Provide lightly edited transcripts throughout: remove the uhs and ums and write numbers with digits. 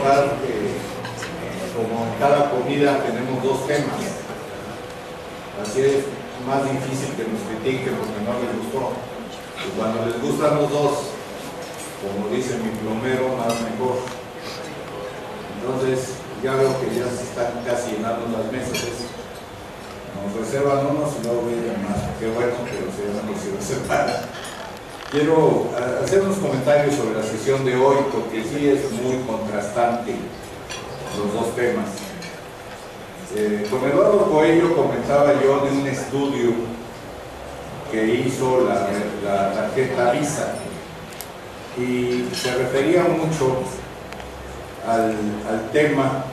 recordar que como en cada comida tenemos dos temas, así es más difícil que nos critiquen porque no les gustó, y cuando les gustan los dos, como dice mi plomero, más mejor. Entonces ya veo que ya se están casi llenando las mesas, nos reservan unos y luego vienen más. Qué bueno, pero se van a reservar. Quiero hacer unos comentarios sobre la sesión de hoy, porque sí es muy contrastante los dos temas. Con Eduardo Coello comentaba yo de un estudio que hizo la tarjeta Visa, y se refería mucho al tema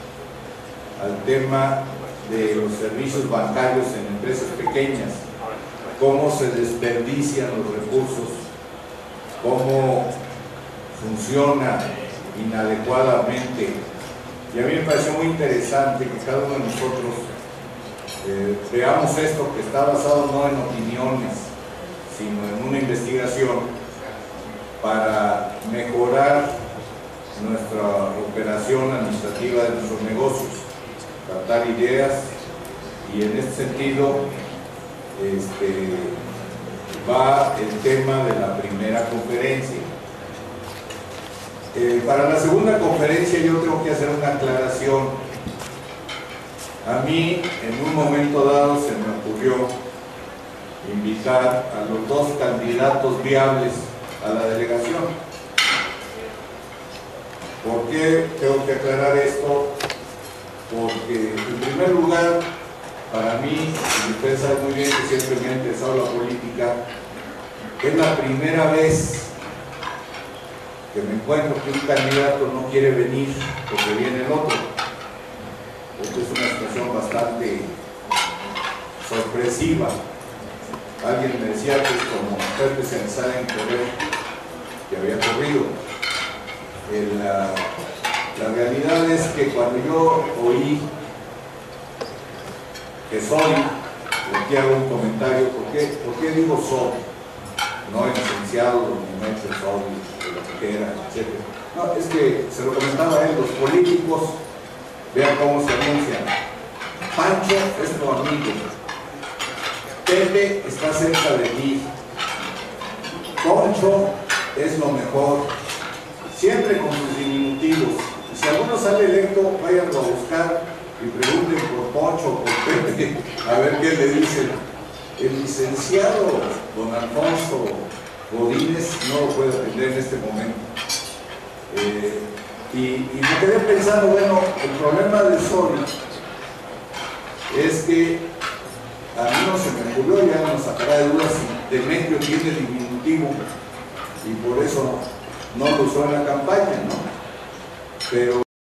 de los servicios bancarios en empresas pequeñas, cómo se desperdician los recursos, cómo funciona inadecuadamente. Y a mí me pareció muy interesante que cada uno de nosotros veamos esto, que está basado no en opiniones, sino en una investigación para mejorar nuestra operación administrativa de nuestros negocios, tratar ideas, y en este sentido va el tema de la primera conferencia. Para la segunda conferencia yo tengo que hacer una aclaración. A mí en un momento dado se me ocurrió invitar a los dos candidatos viables a la delegación. ¿Por qué tengo que aclarar esto? Porque en primer lugar, para mí, y ustedes saben muy bien que siempre me ha interesado la política, es la primera vez que me encuentro que un candidato no quiere venir porque viene el otro. Esto es una situación bastante sorpresiva. Alguien me decía que es como estar especializada en correr, que había corrido. La realidad es que cuando yo oí que soy, aquí hago un comentario. ¿Por qué digo soy? No licenciado, ni maestro soy, lo que era, etc. No, es que se lo comentaba a él, los políticos, vean cómo se anuncian. Pancho es tu amigo, Pepe está cerca de ti, Poncho es lo mejor, siempre con sus diminutivos. Y si alguno sale electo, vayan a buscar y pregunten por Poncho o por Pepe, a ver qué le dicen. El licenciado don Alfonso Godínez no lo puede atender en este momento. Y me quedé pensando, bueno, el problema de Sol es que a mí no se me ocurrió, ya nos sacará de dudas si Demetrio tiene diminutivo y por eso no lo usó en la campaña, ¿no? Pero